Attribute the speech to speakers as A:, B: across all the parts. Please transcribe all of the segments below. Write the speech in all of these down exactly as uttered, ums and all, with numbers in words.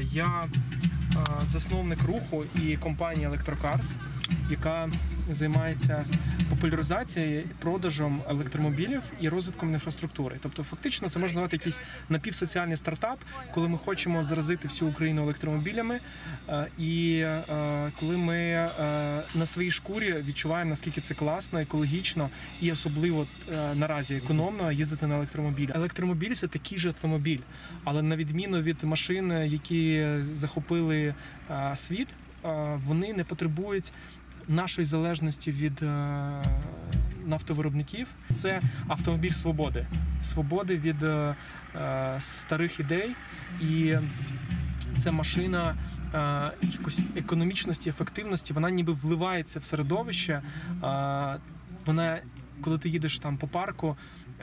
A: Я засновник руху і компанії Electrocars, яка займається популяризацією, продажем електромобілів і розвитком інфраструктури. Тобто фактично це можна назвати якийсь напівсоціальний стартап, коли ми хочемо заразити всю Україну електромобілями і коли ми на своїй шкурі відчуваємо, наскільки це класно, екологічно і особливо наразі економно їздити на електромобілі. Електромобіль – це такий же автомобіль, але на відміну від машин, які захопили світ, вони не потребують нашої залежності від е, нафтовиробників. Це автомобіль свободи. Свободи від е, старих ідей. І це машина е, якоїсь економічності, ефективності. Вона ніби вливається в середовище. Е, вона, коли ти їдеш там по парку,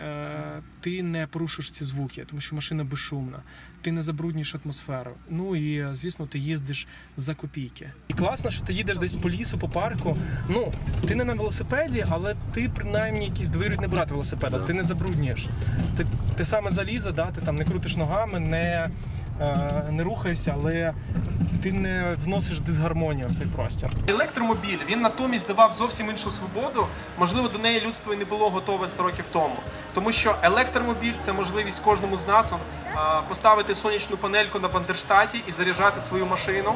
A: ти не порушиш ці звуки, тому що машина безшумна, ти не забруднюєш атмосферу. Ну і, звісно, ти їздиш за копійки. І класно, що ти їдеш десь по лісу, по парку. Ну, ти не на велосипеді, але ти принаймні якийсь двоюрідний брат велосипеда, ти не забруднюєш. Ти, ти саме залізо, да, ти там не крутиш ногами, не, е, не рухаєшся, але ти не вносиш дисгармонію в цей простір. Електромобіль, він натомість давав зовсім іншу свободу. Можливо, до неї людство і не було готове сто років тому. Тому що електромобіль – це можливість кожному з нас поставити сонячну панельку на Бандерштаті і заряджати свою машину.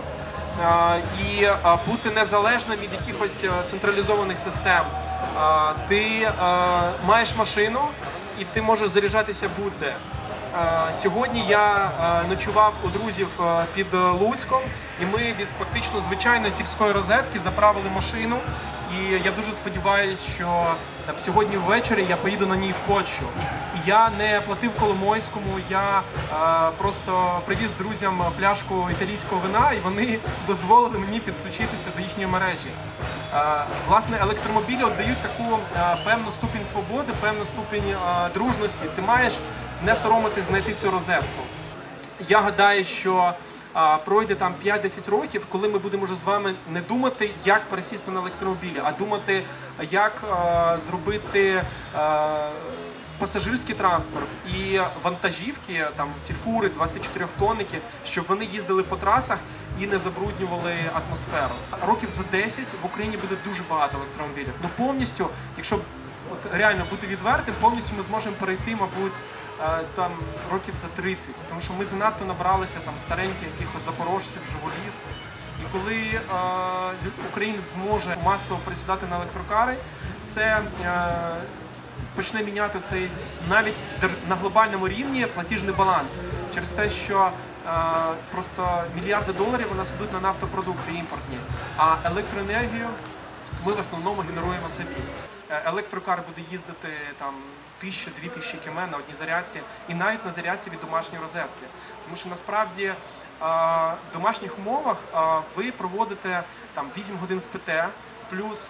A: І бути незалежним від якихось централізованих систем. Ти маєш машину і ти можеш заряджатися будь-де. Сьогодні я ночував у друзів під Луцьком, і ми від фактично звичайної сільської розетки заправили машину. І я дуже сподіваюся, що там, сьогодні ввечері я поїду на ній в Польщу. І я не платив Коломойському, я а, просто привіз друзям пляшку італійського вина, і вони дозволили мені підключитися до їхньої мережі. А, власне, електромобілі дають таку а, певну ступінь свободи, певну ступінь а, дружності. Ти маєш не соромитись знайти цю розетку. Я гадаю, що а, пройде там п'ять-десять років, коли ми будемо вже з вами не думати, як пересісти на електромобілі, а думати, як а, зробити а, пасажирський транспорт і вантажівки, там ці фури двадцятичотирьохтонники, щоб вони їздили по трасах і не забруднювали атмосферу. Років за десять в Україні буде дуже багато електромобілів. Ну повністю, якщо от, реально бути відвертим, повністю ми зможемо перейти, мабуть, там років за тридцять, тому що ми занадто набралися там стареньких якихось запорожців, жигулів. І коли е, українець зможе масово присідати на електрокари, це е, почне міняти цей навіть на глобальному рівні платіжний баланс через те, що е, просто мільярди доларів у нас йдуть на нафтопродукти імпортні, а електроенергію ми в основному генеруємо собі. Електрокар буде їздити там тисячу-дві тисячі кілометрів на одній зарядці і навіть на зарядці від домашньої розетки. Тому що насправді в домашніх умовах ви проводите там вісім годин спите, плюс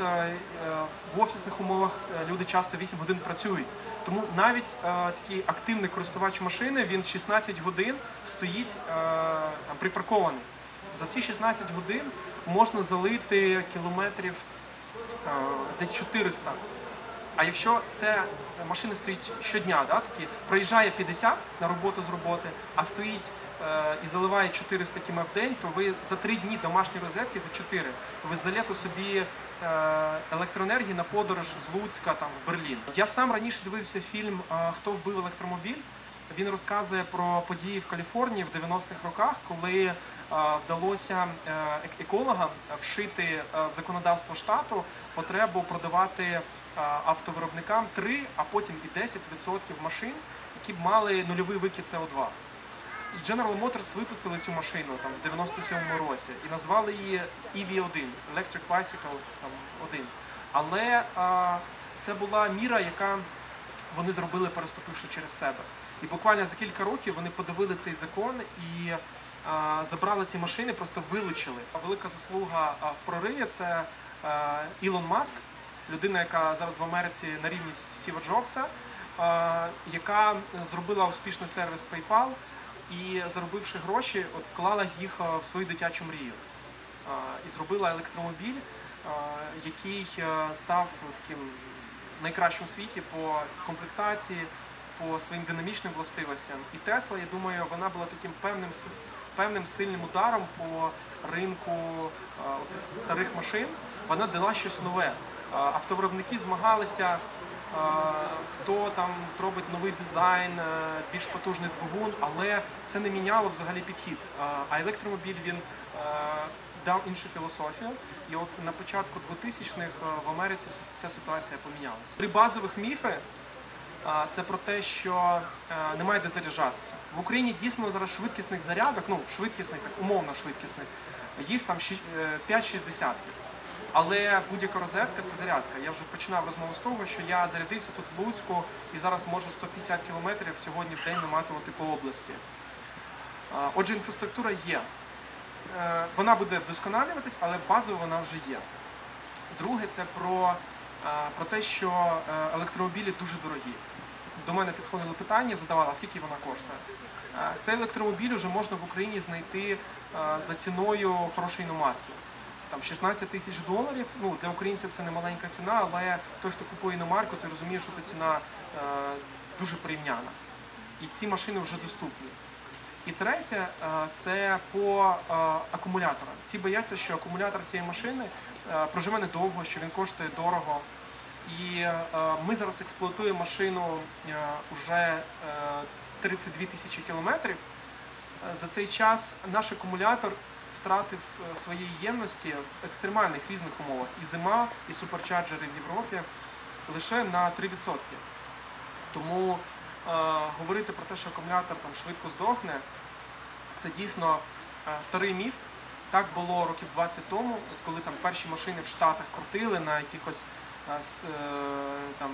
A: в офісних умовах люди часто вісім годин працюють. Тому навіть такий активний користувач машини, він шістнадцять годин стоїть там, припаркований. За ці шістнадцять годин можна залити кілометрів десь чотириста. А якщо це машина стоїть щодня, да, такі, проїжджає п'ятдесят на роботу з роботи, а стоїть е, і заливає чотириста кілометрів в день, то ви за три дні домашньої розетки, за чотири, ви залєте собі е, електроенергії на подорож з Луцька там, в Берлін. Я сам раніше дивився фільм «Хто вбив електромобіль». Він розказує про події в Каліфорнії в дев'яностих роках, коли е, вдалося е, екологам вшити е, в законодавство штату потребу продавати автовиробникам три, а потім і десять відсотків машин, які б мали нульовий викид С О два. І General Motors випустили цю машину там, в дев'яносто сьомому році і назвали її І Ві один, Electric Bicycle один. Але а, це була міра, яка вони зробили, переступивши через себе. І буквально за кілька років вони подивили цей закон і а, забрали ці машини, просто вилучили. Велика заслуга а, в прориві – це а, Ілон Маск, людина, яка зараз в Америці на рівні Стіва Джобса, яка зробила успішний сервіс PayPal і, заробивши гроші, от вклала їх в свою дитячу мрію. І зробила електромобіль, який став таким найкращим у світі по комплектації, по своїм динамічним властивостям. І Тесла, я думаю, вона була таким певним, певним сильним ударом по ринку оцих старих машин. Вона дала щось нове. Автовиробники змагалися, хто там зробить новий дизайн, більш потужний двигун, але це не міняло взагалі підхід. А електромобіль, він дав іншу філософію, і от на початку двотисячних в Америці ця ситуація помінялася. Три базових міфи – це про те, що немає де заряджатися. В Україні дійсно зараз швидкісних зарядок, ну швидкісних, так умовно швидкісних, їх там п'ять-шість десятків. Але будь-яка розетка – це зарядка. Я вже починав розмову з того, що я зарядився тут в Луцьку і зараз можу сто п'ятдесят кілометрів сьогодні в день наматувати по області. Отже, інфраструктура є. Вона буде вдосконалюватись, але базово вона вже є. Друге – це про, про те, що електромобілі дуже дорогі. До мене підходило питання, задавали, скільки вона коштує. Цей електромобіль вже можна в Україні знайти за ціною хорошої іномарки. Там шістнадцять тисяч доларів, ну, для українців це не маленька ціна, але той, хто купує іномарку, той розуміє, що ця ціна е, дуже порівняна. І ці машини вже доступні. І третє, е, це по е, акумуляторам. Всі бояться, що акумулятор цієї машини е, проживе недовго, що він коштує дорого. І е, ми зараз експлуатуємо машину е, вже е, тридцять дві тисячі кілометрів. За цей час наш акумулятор втратив своєї ємності в екстремальних різних умовах. І зима, і суперчарджери в Європі лише на три відсотки. Тому е, говорити про те, що акумулятор там швидко здохне, це дійсно е, старий міф. Так було років двадцять тому, от коли там перші машини в Штатах крутили на якихось е, с, е, там,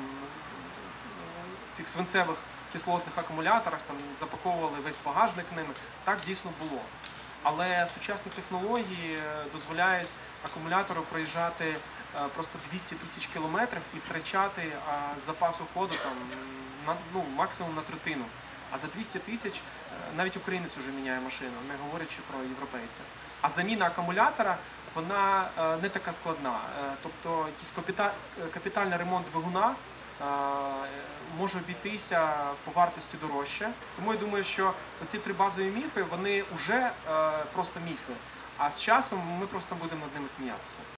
A: цих свинцевих кислотних акумуляторах, там запаковували весь багажник ними. Так дійсно було. Але сучасні технології дозволяють акумулятору проїжджати просто двісті тисяч кілометрів і втрачати запасу ходу там, на, ну, максимум на третину. А за двісті тисяч навіть українець вже міняє машину, не говорячи про європейців. А заміна акумулятора, вона не така складна. Тобто якийсь капітальний ремонт двигуна може обійтися по вартості дорожче. Тому я думаю, що оці три базові міфи, вони вже просто міфи. А з часом ми просто будемо над ними сміятися.